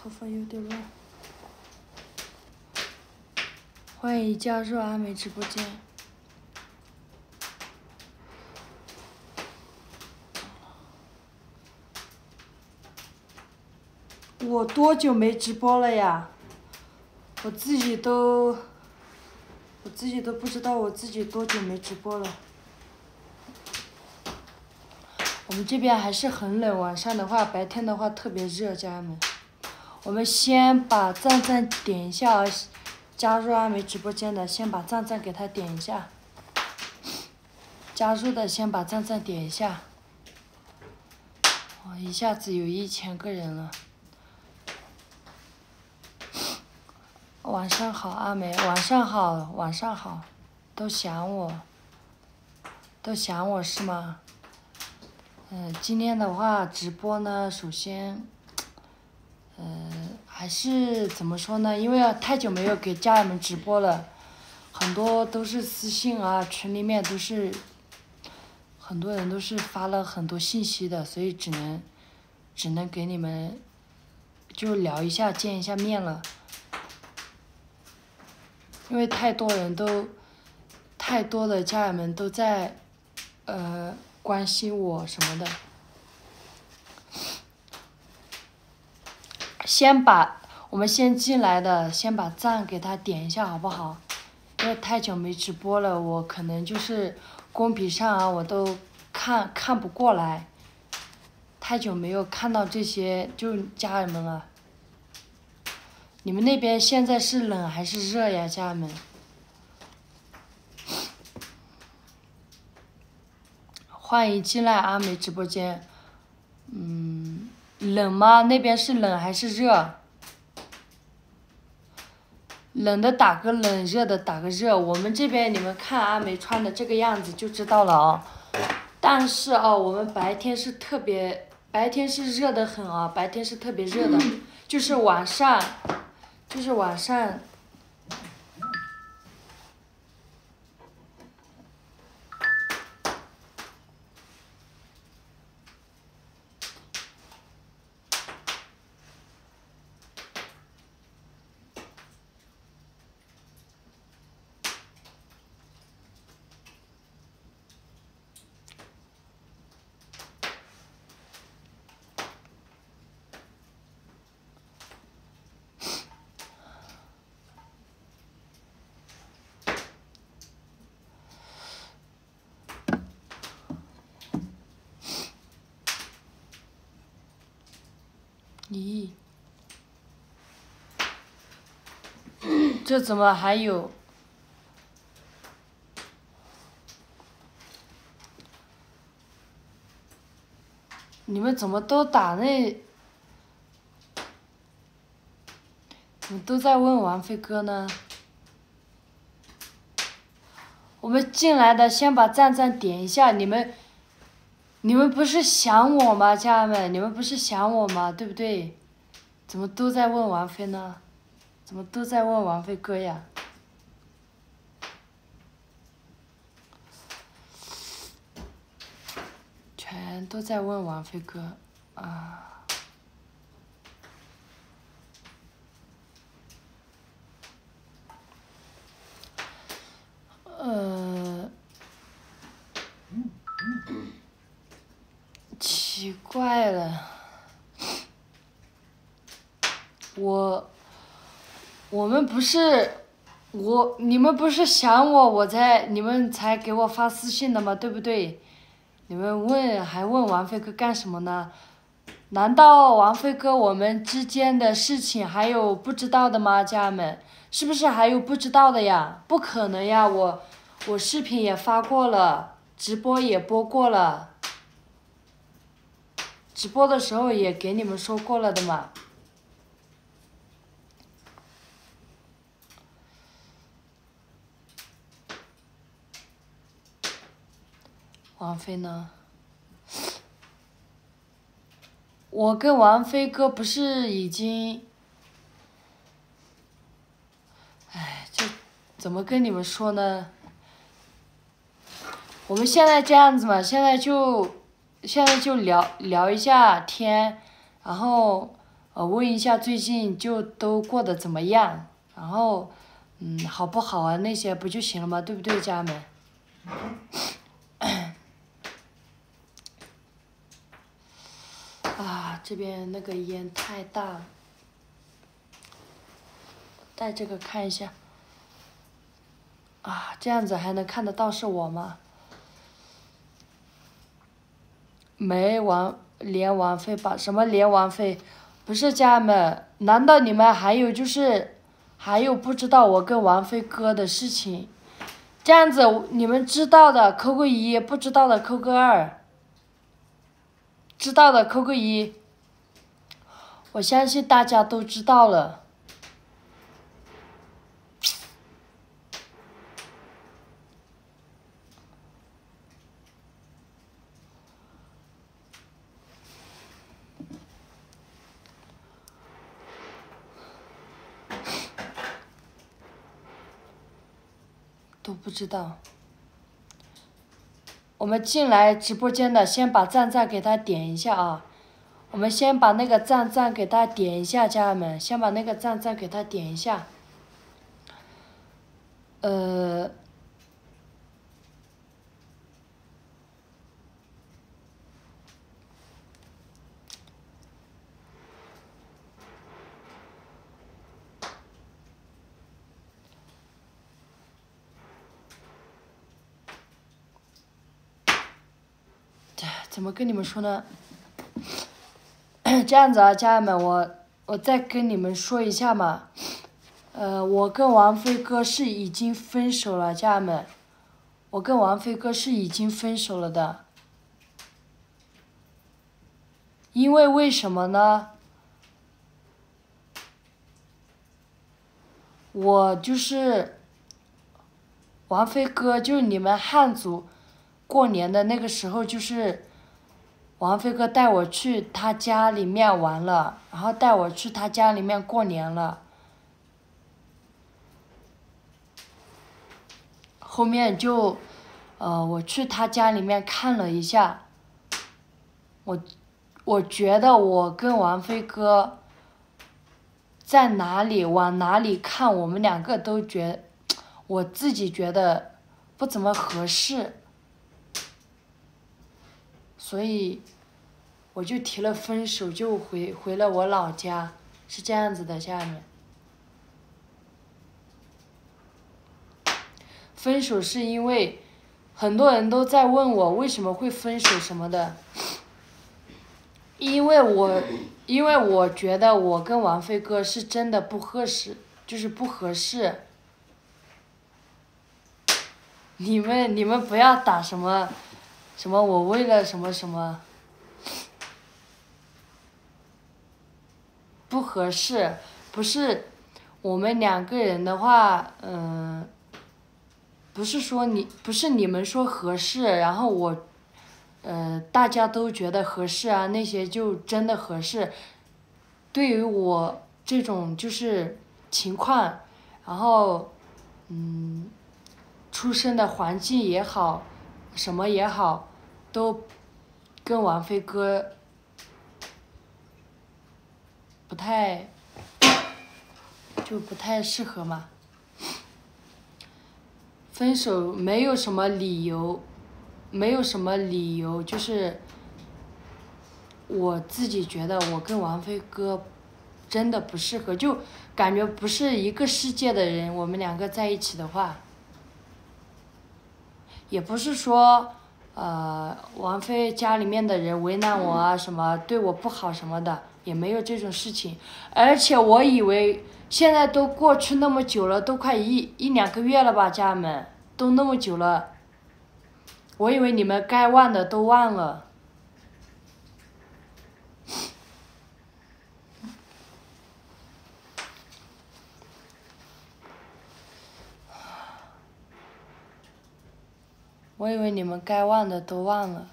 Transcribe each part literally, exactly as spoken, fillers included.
头发有点乱。欢迎加入阿美直播间。我多久没直播了呀？我自己都，我自己都不知道我自己多久没直播了。我们这边还是很冷，晚上的话，白天的话特别热，家人们。我们先把赞赞点一下啊，加入阿美直播间的先把赞赞给他点一下，加入的先把赞赞点一下。哇，一下子有一千个人了。晚上好，阿美，晚上好，晚上好，都想我，都想我是吗？嗯，今天的话直播呢，首先，呃，还是怎么说呢？因为太久没有给家人们直播了，很多都是私信啊，群里面都是，很多人都是发了很多信息的，所以只能，只能给你们，就聊一下，见一下面了。因为太多人都，太多的家人们都在，呃，关心我什么的。先把我们先进来的，先把赞给他点一下，好不好？因为太久没直播了，我可能就是公屏上啊，我都看看不过来。太久没有看到这些就家人们了。你们那边现在是冷还是热呀，家人们？欢迎进来阿美直播间。嗯，冷吗？那边是冷还是热？冷的打个冷，热的打个热。我们这边你们看阿美穿的这个样子就知道了啊。但是啊，我们白天是特别，白天是热的很啊，白天是特别热的，就是晚上。就是晚上，咦，这怎么还有？你们怎么都打那？怎么都在问王飞哥呢？我们进来的先把赞赞点一下，你们，你们不是想我吗，家人们？你们不是想我吗？对不对？怎么都在问王菲呢？怎么都在问王飞哥呀？全都在问王飞哥啊！呃，奇怪了，我，我们不是，我你们不是想我，我才你们才给我发私信的吗？对不对？你们问还问王飞哥干什么呢？难道王飞哥我们之间的事情还有不知道的吗？家人们，是不是还有不知道的呀？不可能呀，我我视频也发过了，直播也播过了，直播的时候也给你们说过了的嘛。王菲呢？我跟王菲哥不是已经，哎，这怎么跟你们说呢？我们现在这样子嘛，现在就，现在就聊聊一下天，然后， 呃，问一下最近就都过得怎么样，然后，嗯，好不好啊那些不就行了吗？对不对，家人们？啊，这边那个烟太大了，带这个看一下。啊，这样子还能看得到是我吗？没完，连完费吧？什么连完费？不是家人们，难道你们还有就是，还有不知道我跟王菲哥的事情？这样子你们知道的扣个一，不知道的扣个二，知道的扣个一。我相信大家都知道了。都不知道。我们进来直播间的，先把赞赞给他点一下啊！我们先把那个赞赞给他点一下，家人们，先把那个赞赞给他点一下。呃，怎么跟你们说呢？这样子啊，家人们，我我再跟你们说一下嘛。呃，我跟王菲哥是已经分手了，家人们，我跟王菲哥是已经分手了的。因为为什么呢？我就是王菲哥，就是你们汉族过年的那个时候，就是王菲哥带我去他家里面玩了，然后带我去他家里面过年了。后面就，呃，我去他家里面看了一下，我我觉得我跟王菲哥在哪里往哪里看，我们两个都觉，我自己觉得不怎么合适，所以我就提了分手，就回回了我老家，是这样子的，家人们。分手是因为很多人都在问我为什么会分手什么的，因为我因为我觉得我跟王菲哥是真的不合适，就是不合适。你们你们不要打什么什么我为了什么什么不合适，不是我们两个人的话，嗯。不是说你不是你们说合适，然后我，呃，大家都觉得合适啊，那些就真的合适。对于我这种就是情况，然后，嗯，出生的环境也好，什么也好，都跟王菲哥不太，就不太适合嘛。分手没有什么理由，没有什么理由，就是我自己觉得我跟王菲哥真的不适合，就感觉不是一个世界的人。我们两个在一起的话，也不是说呃王菲家里面的人为难我啊，什么对我不好什么的，也没有这种事情。而且我以为现在都过去那么久了，都快一一两个月了吧，家人们。都那么久了，我以为你们该忘的都忘了。我以为你们该忘的都忘了。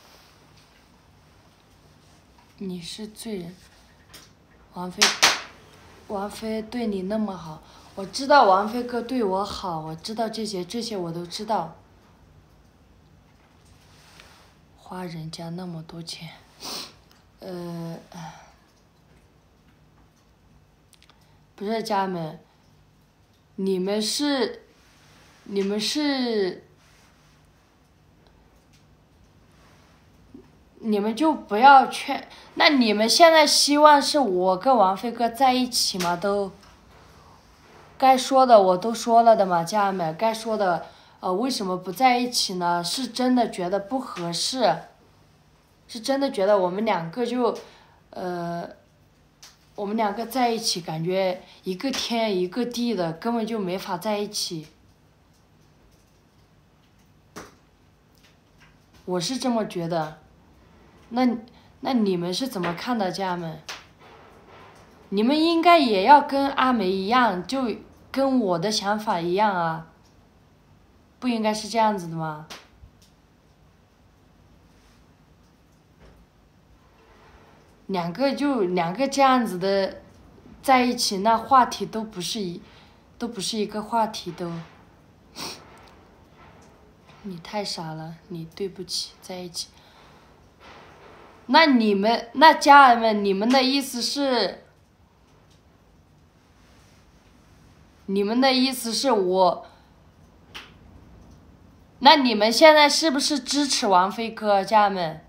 你是罪人，王菲，王菲对你那么好，我知道王菲哥对我好，我知道这些，这些我都知道。花人家那么多钱，呃， 不是家人们，你们是，你们是，你们就不要劝。那你们现在希望是我跟王飞哥在一起吗？都，该说的我都说了的嘛，家人们，该说的，呃，为什么不在一起呢？是真的觉得不合适，是真的觉得我们两个就，呃。我们两个在一起，感觉一个天一个地的，根本就没法在一起。我是这么觉得，那那你们是怎么看的，家人们？你们应该也要跟阿梅一样，就跟我的想法一样啊，不应该是这样子的吗？两个就两个这样子的，在一起，那话题都不是一，都不是一个话题都。你太傻了，你对不起，在一起。那你们，那家人们，你们的意思是，你们的意思是我，那你们现在是不是支持王飞哥，家人们？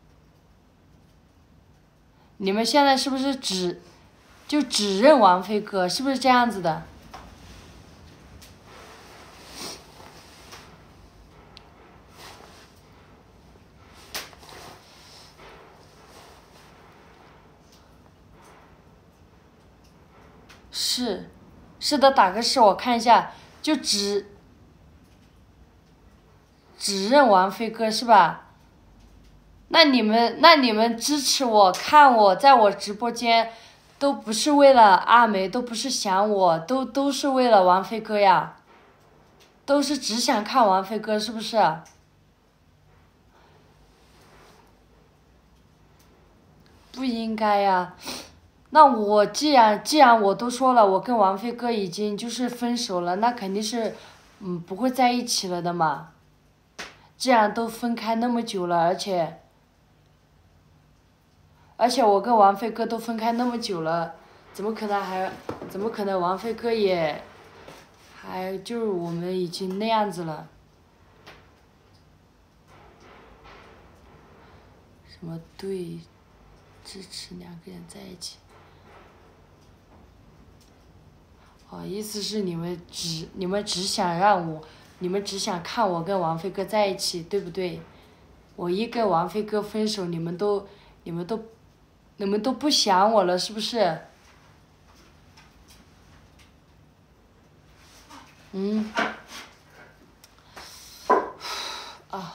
你们现在是不是只，就只认王飞哥，是不是这样子的？是，是的，打个是，我看一下，就只，只认王飞哥是吧？那你们，那你们支持我，看我在我直播间，都不是为了阿梅，都不是想我，都都是为了王飞哥呀，都是只想看王飞哥，是不是？不应该呀。那我既然既然我都说了，我跟王飞哥已经就是分手了，那肯定是，嗯，不会在一起了的嘛。既然都分开那么久了，而且。而且我跟王飞哥都分开那么久了，怎么可能还，怎么可能王飞哥也，还就是我们已经那样子了？什么对，支持两个人在一起？哦，意思是你们只你们只想让我，你们只想看我跟王飞哥在一起，对不对？我一跟王飞哥分手，你们都，你们都。你们都不想我了，是不是？嗯。啊。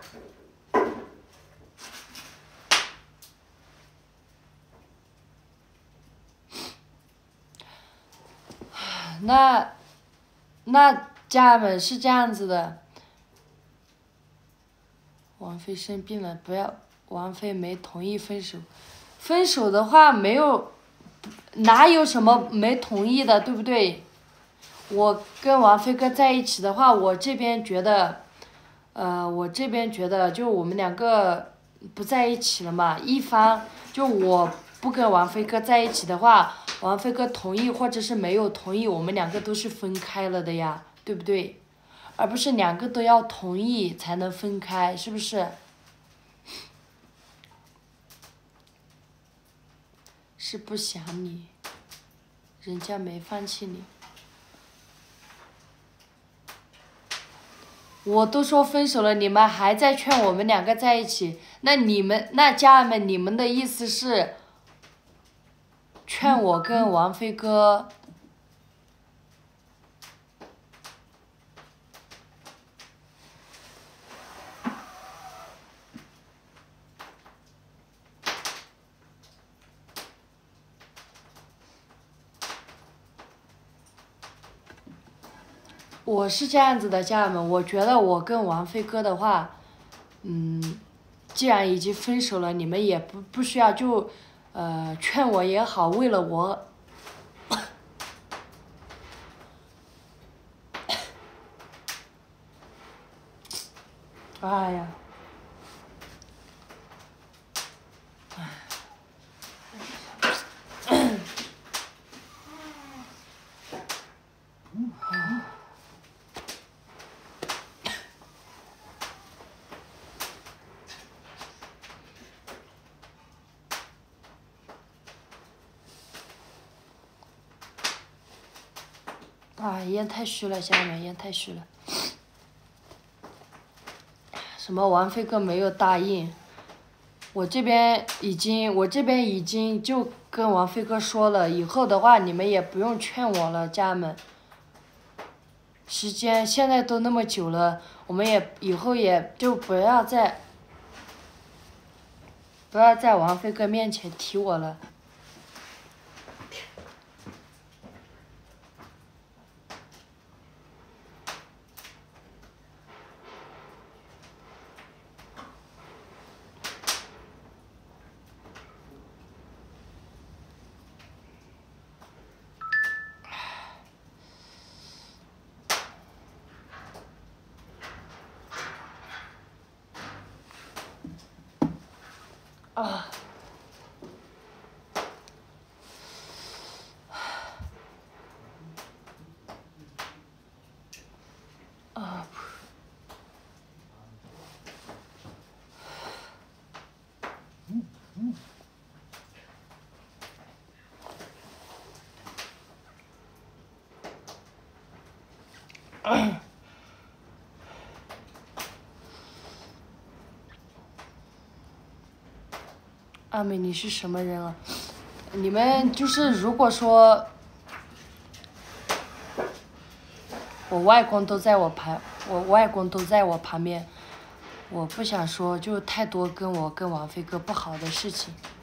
那，那家人们是这样子的。王菲生病了，不要，王菲没同意分手。分手的话没有，哪有什么没同意的，对不对？我跟王飞哥在一起的话，我这边觉得，呃，我这边觉得就我们两个不在一起了嘛，一方就我不跟王飞哥在一起的话，王飞哥同意或者是没有同意，我们两个都是分开了的呀，对不对？而不是两个都要同意才能分开，是不是？是不想你，人家没放弃你。我都说分手了，你们还在劝我们两个在一起，那你们那家人们，你们的意思是劝我跟王飞哥？我是这样子的，家人们，我觉得我跟王飞哥的话，嗯，既然已经分手了，你们也不不需要就，呃，劝我也好，为了我，哎呀， 啊，烟太虚了，家人们，烟太虚了。什么王飞哥没有答应？我这边已经，我这边已经就跟王飞哥说了，以后的话你们也不用劝我了，家人们。时间现在都那么久了，我们也以后也就不要再，不要在王飞哥面前提我了。啊。啊。阿美，你是什么人啊？你们就是如果说，我外公都在我旁，我外公都在我旁边，我不想说就太多跟我跟王飞哥不好的事情。